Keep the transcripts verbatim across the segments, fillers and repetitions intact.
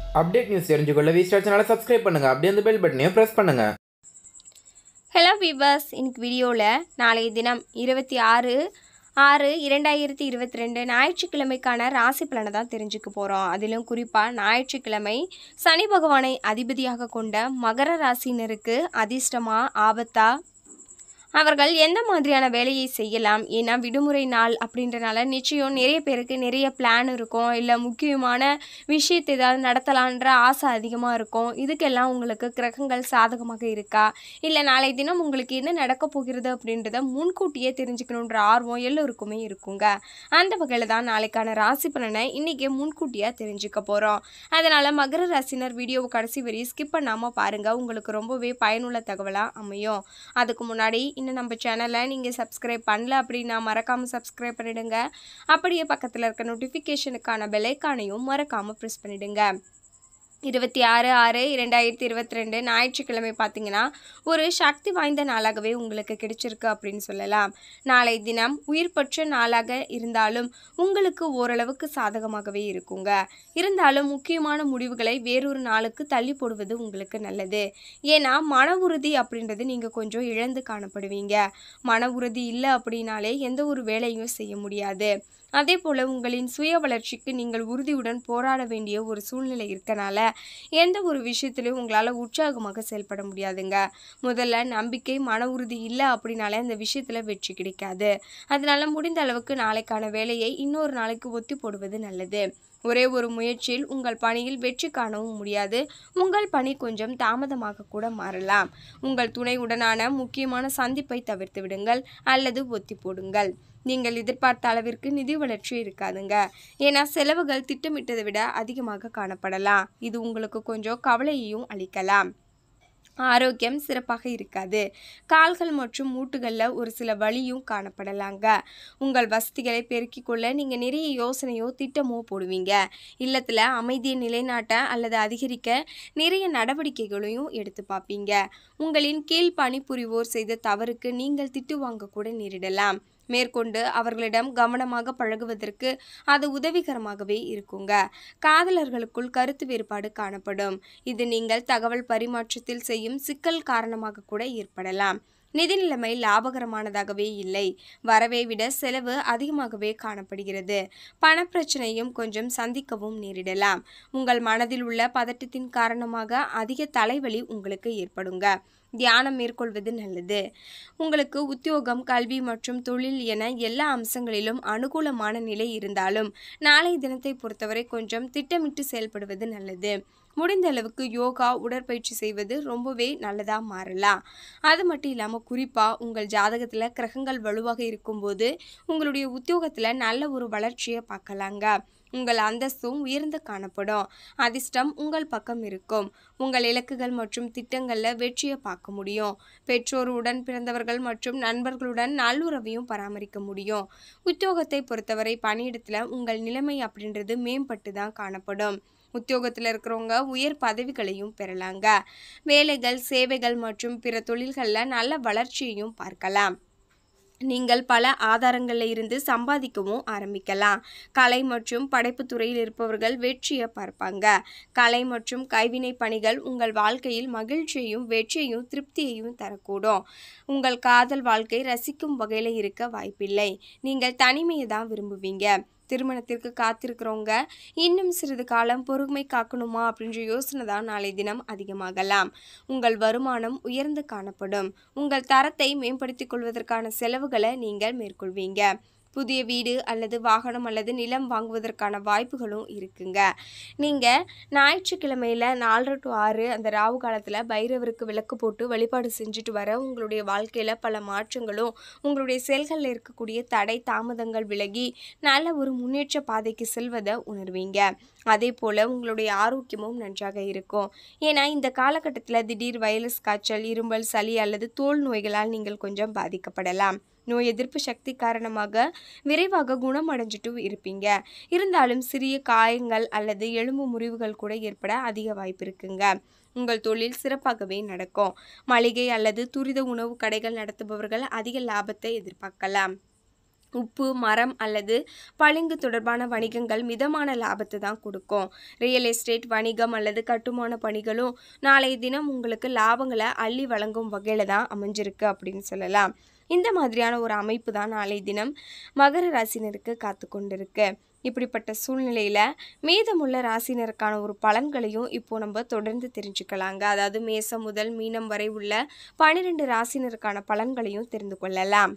Update news தெரிஞ்சுக்கொள்ள V star சேனலை subscribe பண்ணுங்கள். அப்படியே அந்த பெல் பட்டனையும் ப்ரெஸ் பண்ணுங்கள். ஹலோ வீவர்ஸ், இன்னைக்கு வீடியோவில் நாளைய தினம் இருபத்தி ஆறு ஆறு இரண்டாயிரத்தி இருபத்தி ரெண்டு ஞாயிற்றுக்கிழமைக்கான ராசி பலனை தான் தெரிஞ்சுக்க போகிறோம். அதிலும் குறிப்பாக ஞாயிற்றுக்கிழமை சனி பகவானை அதிபதியாக கொண்ட மகர ராசினருக்கு அதிர்ஷ்டமா ஆபத்தா, அவர்கள் எந்த மாதிரியான வேலையை செய்யலாம், ஏன்னா விடுமுறை நாள் அப்படின்றனால நிச்சயம் நிறைய பேருக்கு நிறைய பிளான் இருக்கும், இல்லை முக்கியமான விஷயத்தை ஏதாவது நடத்தலான்ற ஆசை அதிகமாக இருக்கும். இதுக்கெல்லாம் உங்களுக்கு கிரகங்கள் சாதகமாக இருக்கா, இல்லை நாளை தினம் உங்களுக்கு என்ன நடக்க போகிறது அப்படின்றத முன்கூட்டியே தெரிஞ்சுக்கணுன்ற ஆர்வம் எல்லோருக்குமே இருக்குங்க. அந்த வகையில் தான் நாளைக்கான ராசி பலனை இன்றைக்கி முன்கூட்டியாக தெரிஞ்சுக்க போகிறோம். அதனால் மகர ராசினர் வீடியோவை கடைசி வரை ஸ்கிப் பண்ணாமல் பாருங்கள், உங்களுக்கு ரொம்பவே பயனுள்ள தகவலாக அமையும். அதுக்கு முன்னாடி இன்னும் நம்ம சேனலை நீங்கள் சப்ஸ்கிரைப் பண்ணல அப்படின்னா மறக்காமல் சப்ஸ்கிரைப் பண்ணிடுங்க. அப்படியே பக்கத்தில் இருக்க நோட்டிஃபிகேஷனுக்கான பெல் ஐகானையும் மறக்காமல் ப்ரெஸ் பண்ணிடுங்க. இருபத்தி ஆறு ஆறு இரண்டாயிரத்தி இருபத்தி ரெண்டு ஞாயிற்றுக்கிழமை பார்த்தீங்கன்னா ஒரு சக்தி வாய்ந்த நாளாகவே உங்களுக்கு கிடைச்சிருக்கு அப்படின்னு சொல்லலாம். நாளை தினம் உயிர் பற்ற நாளாக இருந்தாலும் உங்களுக்கு ஓரளவுக்கு சாதகமாகவே இருக்குங்க. இருந்தாலும் முக்கியமான முடிவுகளை வேறொரு நாளுக்கு தள்ளி போடுவது உங்களுக்கு நல்லது. ஏன்னா மன உறுதி அப்படின்றது நீங்கள் கொஞ்சம் இழந்து காணப்படுவீங்க. மன உறுதி இல்லை அப்படின்னாலே எந்த ஒரு வேலையும் செய்ய முடியாது. அதே போல் உங்களின் சுய வளர்ச்சிக்கு நீங்கள் உறுதியுடன் போராட வேண்டிய ஒரு சூழ்நிலை இருக்கனால எந்த ஒரு விஷயத்திலையும் உங்களால் உற்சாகமாக செயல்பட முடியாதுங்க. முதல்ல நம்பிக்கை மன உறுதி இல்லை அப்படின்னாலே அந்த விஷயத்தில் வெற்றி கிடைக்காது. அதனால முடிந்த அளவுக்கு நாளைக்கான வேலையை இன்னொரு நாளைக்கு ஒத்தி போடுவது நல்லது. ஒரே ஒரு முயற்சியில் உங்கள் பணியில் வெற்றி காணவும் முடியாது. உங்கள் பணி கொஞ்சம் தாமதமாக கூட மாறலாம். உங்கள் துணையுடனான முக்கியமான சந்திப்பை தவிர்த்து விடுங்கள் அல்லது ஒத்தி போடுங்கள். நீங்கள் எதிர்பார்த்த அளவிற்கு நிதி வளர்ச்சி இருக்காதுங்க. ஏன்னா செலவுகள் திட்டமிட்டதை விட அதிகமாக காணப்படலாம். இது உங்களுக்கு கொஞ்சம் கவலையையும் அளிக்கலாம். ஆரோக்கியம் சிறப்பாக இருக்காது. கால்கள் மற்றும் மூட்டுகளில் ஒரு சில வலியும் காணப்படலாங்க. உங்கள் வசதிகளை பெருக்கிக் கொள்ள நீங்கள் நிறைய யோசனையோ திட்டமோ போடுவீங்க. இல்லத்தில் அமைதியை நிலைநாட்ட அல்லது அதிகரிக்க நிறைய நடவடிக்கைகளையும் எடுத்து பார்ப்பீங்க. உங்களின் கீழ் பணிபுரிவோர் செய்த தவறுக்கு நீங்கள் திட்டு வாங்க கூட நேரிடலாம். மேற்கொண்டு அவர்களிடம் கவனமாக பழகுவதற்கு அது உதவிகரமாகவே இருக்குங்க. காதலர்களுக்குள் கருத்து வேறுபாடு காணப்படும். இது நீங்கள் தகவல் பரிமாற்றத்தில் செய்யும் சிக்கல் காரணமாக கூட ஏற்படலாம். நிதி நிலைமை லாபகரமானதாகவே இல்லை. வரவை விட செலவு அதிகமாகவே காணப்படுகிறது. பணப்பிரச்சனையும் கொஞ்சம் சந்திக்கவும் நேரிடலாம். உங்கள் மனதில் உள்ள பதட்டத்தின் காரணமாக அதிக தலைவலி உங்களுக்கு ஏற்படுங்க. தியானம் மேற்கொள்வது நல்லது. உங்களுக்கு உத்தியோகம், கல்வி மற்றும் தொழில் என எல்லா அம்சங்களிலும் அனுகூலமான நிலை இருந்தாலும் நாளை தினத்தை பொறுத்தவரை கொஞ்சம் திட்டமிட்டு செயல்படுவது நல்லது. முடிந்த அளவுக்கு யோகா, உடற்பயிற்சி செய்வது ரொம்பவே நல்லதாக மாறலாம். அது மட்டும் இல்லாமல் குறிப்பாக உங்கள் ஜாதகத்தில் கிரகங்கள் வலுவாக இருக்கும்போது உங்களுடைய உத்தியோகத்தில் நல்ல ஒரு வளர்ச்சியை பார்க்கலாங்க. உங்கள் அந்தஸ்தும் உயர்ந்து காணப்படும். அதிர்ஷ்டம் உங்கள் பக்கம் இருக்கும். உங்கள் இலக்குகள் மற்றும் திட்டங்களில் வெற்றியை பார்க்க முடியும். பெற்றோர், உடன் பிறந்தவர்கள் மற்றும் நண்பர்களுடன் நல்லுறவையும் பராமரிக்க முடியும். உத்தியோகத்தை பொறுத்தவரை பணியிடத்தில் உங்கள் நிலைமை அப்படின்றது மேம்பட்டு தான் காணப்படும். உத்தியோகத்தில் இருக்கிறவங்க உயர் பதவிகளையும் பெறலாங்க. வேலைகள், சேவைகள் மற்றும் பிற தொழில்களில் நல்ல வளர்ச்சியையும் பார்க்கலாம். நீங்கள் பல ஆதாரங்களில் இருந்து சம்பாதிக்கவும் ஆரம்பிக்கலாம். கலை மற்றும் படைப்பு துறையில் இருப்பவர்கள் வெற்றியை பார்ப்பாங்க. கலை மற்றும் கைவினை பணிகள் உங்கள் வாழ்க்கையில் மகிழ்ச்சியையும் வெற்றியையும் திருப்தியையும் தரக்கூடும். உங்கள் காதல் வாழ்க்கை ரசிக்கும் வகையில் இருக்க வாய்ப்பில்லை. நீங்கள் தனிமையை தான் விரும்புவீங்க. திருமணத்திற்கு காத்திருக்கிறவங்க இன்னும் சிறிது காலம் பொறுமை காக்கணுமா அப்படின்ற யோசனை தான் நாளை தினம் அதிகமாகலாம். உங்கள் வருமானம் உயர்ந்து காணப்படும். உங்கள் தரத்தை மேம்படுத்திக் கொள்வதற்கான செலவுகளை நீங்கள் மேற்கொள்வீங்க. புதிய வீடு அல்லது வாகனம் அல்லது நிலம் வாங்குவதற்கான வாய்ப்புகளும் இருக்குங்க. நீங்கள் ஞாயிற்றுக்கிழமையில் நாலரை டு ஆறு அந்த ராவு காலத்தில் பைரவருக்கு விளக்கு போட்டு வழிபாடு செஞ்சுட்டு வர உங்களுடைய வாழ்க்கையில் பல மாற்றங்களும் உங்களுடைய செயல்களில் இருக்கக்கூடிய தடை தாமதங்கள் விலகி நல்ல ஒரு முன்னேற்ற பாதைக்கு செல்வதை உணர்வீங்க. அதே போல் உங்களுடைய ஆரோக்கியமும் நன்றாக இருக்கும். ஏன்னா இந்த காலகட்டத்தில் திடீர் வைரஸ் காய்ச்சல், இருமல், சளி அல்லது தோல் நோய்களால் நீங்கள் கொஞ்சம் பாதிக்கப்படலாம். நோய் எதிர்ப்பு சக்தி காரணமாக விரைவாக குணமடைஞ்சிட்டு இருப்பீங்க. இருந்தாலும் சிறிய காயங்கள் அல்லது எலும்பு முறிவுகள் கூட ஏற்பட அதிக வாய்ப்பு இருக்குங்க. உங்கள் தொழில் சிறப்பாகவே நடக்கும். மளிகை அல்லது துரித உணவு கடைகள் நடத்துபவர்கள் அதிக லாபத்தை எதிர்பார்க்கலாம். உப்பு, மரம் அல்லது பளிங்கு தொடர்பான வணிகங்கள் மிதமான லாபத்தை தான் கொடுக்கும். ரியல் எஸ்டேட், வணிகம் அல்லது கட்டுமான பணிகளும் நாளைய தினம் உங்களுக்கு லாபங்களை அள்ளி வழங்கும் வகையில் தான் அமைஞ்சிருக்கு அப்படின்னு சொல்லலாம். இந்த மாதிரியான ஒரு அமைப்பு தான் நாளைய தினம் மகர ராசினருக்கு காத்து கொண்டிருக்கு. இப்படிப்பட்ட சூழ்நிலையில் மீதமுள்ள ராசினருக்கான ஒரு பலன்களையும் இப்போ நம்ம தொடர்ந்து தெரிஞ்சுக்கலாங்க. அதாவது மேசம் முதல் மீனம் வரை உள்ள பன்னிரெண்டு ராசினருக்கான பலன்களையும் தெரிந்து கொள்ளலாம்.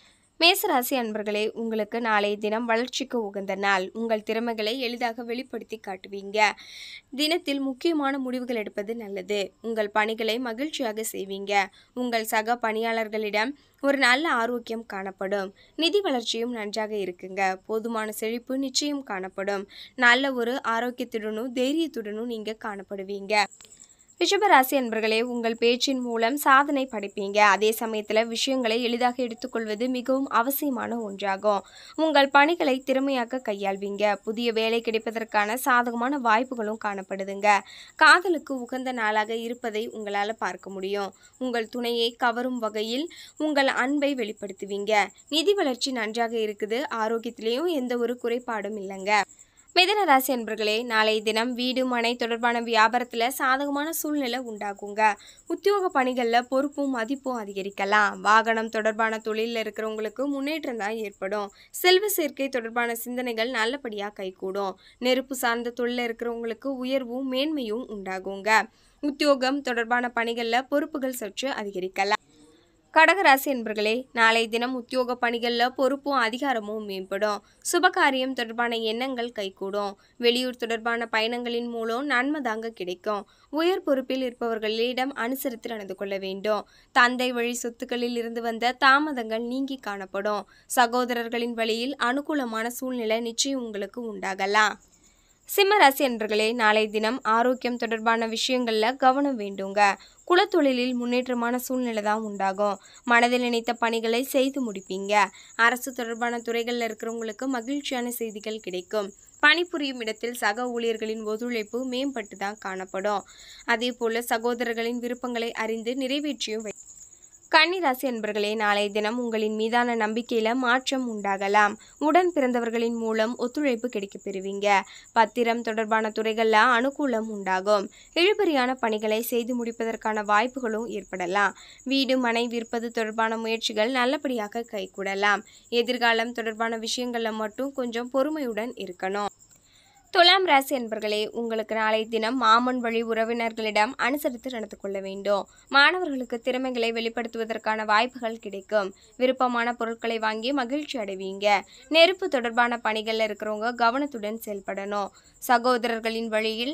மேசராசி அன்பர்களே, உங்களுக்கு நாளைய தினம் வளர்ச்சிக்கு உகந்த நாள். உங்கள் திறமைகளை எளிதாக வெளிப்படுத்தி காட்டுவீங்க. தினத்தில் முக்கியமான முடிவுகள் எடுப்பது நல்லது. உங்கள் பணிகளை மகிழ்ச்சியாக செய்வீங்க. உங்கள் சக பணியாளர்களிடம் ஒரு நல்ல ஆரோக்கியம் காணப்படும். நிதி வளர்ச்சியும் நன்றாக இருக்குங்க. போதுமான செழிப்பு நிச்சயம் காணப்படும். நல்ல ஒரு ஆரோக்கியத்துடனும் தைரியத்துடனும் நீங்கள் காணப்படுவீங்க. ரிஷபராசி அன்பர்களே, உங்கள் பேச்சின் மூலம் சாதனை படைப்பீங்க. அதே சமயத்தில் விஷயங்களை எளிதாக எடுத்துக்கொள்வது மிகவும் அவசியமான ஒன்றாகும். உங்கள் பணிகளை திறமையாக கையாள்வீங்க. புதிய வேலை கிடைப்பதற்கான சாதகமான வாய்ப்புகளும் காணப்படுதுங்க. காதலுக்கு உகந்த நாளாக இருப்பதை உங்களால் பார்க்க முடியும். உங்கள் துணையை கவரும் வகையில் உங்கள் அன்பை வெளிப்படுத்துவீங்க. நிதி வளர்ச்சி நன்றாக இருக்குது. ஆரோக்கியத்திலேயும் எந்த ஒரு குறைபாடும் இல்லைங்க. மிதுன ராசி அன்பர்களே, நாளைய தினம் வீடு மனை தொடர்பான வியாபாரத்தில் சாதகமான சூழ்நிலை உண்டாகுங்க. உத்தியோக பணிகளில் பொறுப்பும் மதிப்பும் அதிகரிக்கலாம். வாகனம் தொடர்பான தொழிலில் இருக்கிறவங்களுக்கு முன்னேற்றம் தான் ஏற்படும். செல்வ சேர்க்கை தொடர்பான சிந்தனைகள் நல்லபடியாக கைகூடும். நெருப்பு சார்ந்த தொழிலில் இருக்கிறவங்களுக்கு உயர்வும் மேன்மையும் உண்டாகுங்க. உத்தியோகம் தொடர்பான பணிகளில் பொறுப்புகள் சற்று அதிகரிக்கலாம். கடகராசி என்பர்களே, நாளைய தினம் உத்தியோக பணிகளில் பொறுப்பும் அதிகாரமும் மேம்படும். சுபகாரியம் தொடர்பான எண்ணங்கள் கைகூடும். வெளியூர் தொடர்பான பயணங்களின் மூலம் நன்மை தாங்க கிடைக்கும். உயர் பொறுப்பில் இருப்பவர்களிடம் அனுசரித்து நடந்து கொள்ள வேண்டும். தந்தை வழி சொத்துக்களில் இருந்து வந்த தாமதங்கள் நீங்கி காணப்படும். சகோதரர்களின் வழியில் அனுகூலமான சூழ்நிலை நிச்சயம் உங்களுக்கு உண்டாகலாம். சிம்மராசி அன்பர்களே, நாளைய தினம் ஆரோக்கியம் தொடர்பான விஷயங்களில் கவனம் வேண்டுங்க. குலத்தொழிலில் முன்னேற்றமான சூழ்நிலை தான் உண்டாகும். மனதில் நினைத்த பணிகளை செய்து முடிப்பீங்க. அரசு தொடர்பான துறைகளில் இருக்கிறவங்களுக்கு மகிழ்ச்சியான செய்திகள் கிடைக்கும். பணிபுரியும் இடத்தில் சக ஊழியர்களின் ஒத்துழைப்பு மேம்பட்டு தான் காணப்படும். அதே போல சகோதரர்களின் விருப்பங்களை அறிந்து நிறைவேற்றியும் வை கன்னிராசி அன்பர்களே, நாளைய தினம் உங்களின் மீதான நம்பிக்கையில மாற்றம் உண்டாகலாம். உடன் பிறந்தவர்களின் மூலம் ஒத்துழைப்பு கிடைக்க பெறுவீங்க. பத்திரம் தொடர்பான துறைகளில் அனுகூலம் உண்டாகும். இழுபறியான பணிகளை செய்து முடிப்பதற்கான வாய்ப்புகளும் ஏற்படலாம். வீடு மனை விற்பது தொடர்பான முயற்சிகள் நல்லபடியாக கைகூடலாம். எதிர்காலம் தொடர்பான விஷயங்களில் மட்டும் கொஞ்சம் பொறுமையுடன் இருக்கணும். துலாம் ராசி அன்பர்களே, உங்களுக்கு நாளைய தினம் மாமன் வழி உறவினர்களிடம் அனுசரித்து நடந்து கொள்ள வேண்டும். மாணவர்களுக்கு திறமைகளை வெளிப்படுத்துவதற்கான வாய்ப்புகள் கிடைக்கும். விருப்பமான பொருட்களை வாங்கி மகிழ்ச்சி அடைவீங்க. நெருப்பு தொடர்பான பணிகளில் இருக்கிறவங்க கவனத்துடன் செயல்படணும். சகோதரர்களின் வழியில்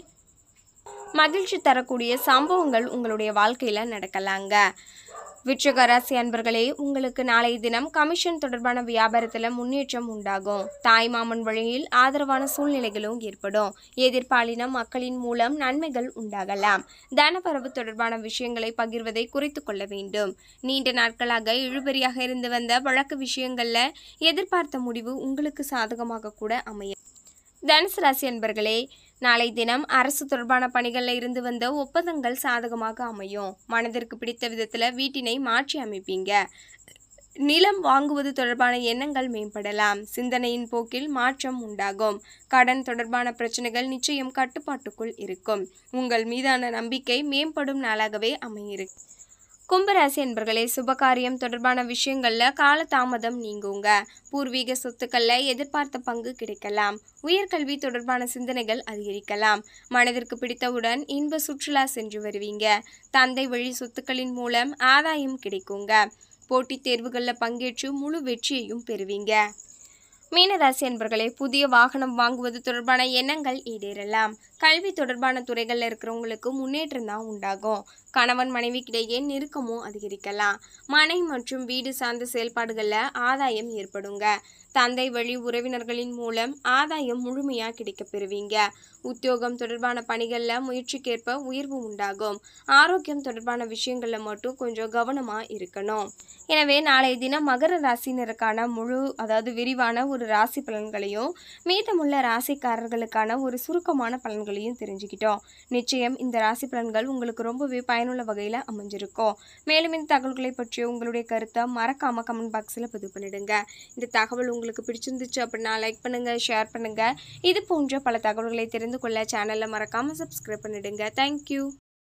மகிழ்ச்சி தரக்கூடிய சம்பவங்கள் உங்களுடைய வாழ்க்கையில் நடக்கலாங்க. விருச்சிக ராசி அன்பர்களே, உங்களுக்கு நாளைய தினம் கமிஷன் தொடர்பான வியாபாரத்தில் முன்னேற்றம் உண்டாகும். தாய் மாமன் வழியில் ஆதரவான சூழ்நிலைகளும் ஏற்படும். எதிர்பாலின மக்களின் மூலம் நன்மைகள் உண்டாகலாம். தனப்பரவு தொடர்பான விஷயங்களை பகிர்வதை குறைத்து கொள்ள வேண்டும். நீண்ட நாட்களாக இழுபறியாக இருந்து வந்த வழக்கு விஷயங்களில் எதிர்பார்த்த முடிவு உங்களுக்கு சாதகமாக கூட அமையும். தனுசு ராசி அன்பர்களே, நாளை தினம் அரசு தொடர்பான பணிகளில் இருந்து வந்த ஒப்பந்தங்கள் சாதகமாக அமையும். மனதிற்கு பிடித்த விதத்தில் வீட்டினை மாற்றி அமைப்பீங்க. நிலம் வாங்குவது தொடர்பான எண்ணங்கள் மேம்படலாம். சிந்தனையின் போக்கில் மாற்றம் உண்டாகும். கடன் தொடர்பான பிரச்சனைகள் நிச்சயம் கட்டுப்பாட்டுக்குள் இருக்கும். உங்கள் மீதான நம்பிக்கை மேம்படும் நாளாகவே அமையிருக்கு. கும்பராசி என்பர்களே, சுபகாரியம் தொடர்பான விஷயங்களில் காலதாமதம் நீங்குங்க. பூர்வீக சொத்துக்களில் எதிர்பார்த்த பங்கு கிடைக்கலாம். உயர்கல்வி தொடர்பான சிந்தனைகள் அதிகரிக்கலாம். மனதிற்கு பிடித்தவுடன் இன்ப சுற்றுலா சென்று வருவீங்க. தந்தை வழி சொத்துக்களின் மூலம் ஆதாயம் கிடைக்குங்க. போட்டித் தேர்வுகளில் பங்கேற்று முழு வெற்றியையும் பெறுவீங்க. மீனராசி என்பர்களே, புதிய வாகனம் வாங்குவது தொடர்பான எண்ணங்கள் ஈடேறலாம். கல்வி தொடர்பான துறைகளில் இருக்கிறவங்களுக்கு முன்னேற்றம் தான் உண்டாகும். கணவன் மனைவிக்கிடையே நெருக்கமும் அதிகரிக்கலாம். மனை மற்றும் வீடு சார்ந்த செயல்பாடுகளில் ஆதாயம் ஏற்படுங்க. தந்தை வழி உறவினர்களின் மூலம் ஆதாயம் முழுமையாக கிடைக்க பெறுவீங்க. உத்தியோகம் தொடர்பான பணிகளில் முயற்சிக்கேற்ப உயர்வு உண்டாகும். ஆரோக்கியம் தொடர்பான விஷயங்களில் மட்டும் கொஞ்சம் கவனமாக இருக்கணும். எனவே நாளைய தினம் மகர ராசினருக்கான முழு அதாவது விரிவான ஒரு ராசி பலன்களையும் மீதமுள்ள ராசிக்காரர்களுக்கான ஒரு சுருக்கமான பலன்களையும் தெரிஞ்சுக்கிட்டோம். நிச்சயம் இந்த ராசி பலன்கள் உங்களுக்கு ரொம்பவே பயனுள்ள வகையில் அமைஞ்சிருக்கும். மேலும் இந்த தகவல்களை பற்றிய உங்களுடைய கருத்தை மறக்காம கமெண்ட் பாக்ஸில் பதிவு பண்ணிடுங்க. இந்த தகவல் உங்களுக்கு பிடிச்சிருந்துச்சு அப்படின்னா லைக் பண்ணுங்க, ஷேர் பண்ணுங்க. இது போன்ற பல தகவல்களை தெரிந்து கொள்ள சேனலை மறக்காம சப்ஸ்கிரைப் பண்ணிடுங்க. தேங்க்யூ.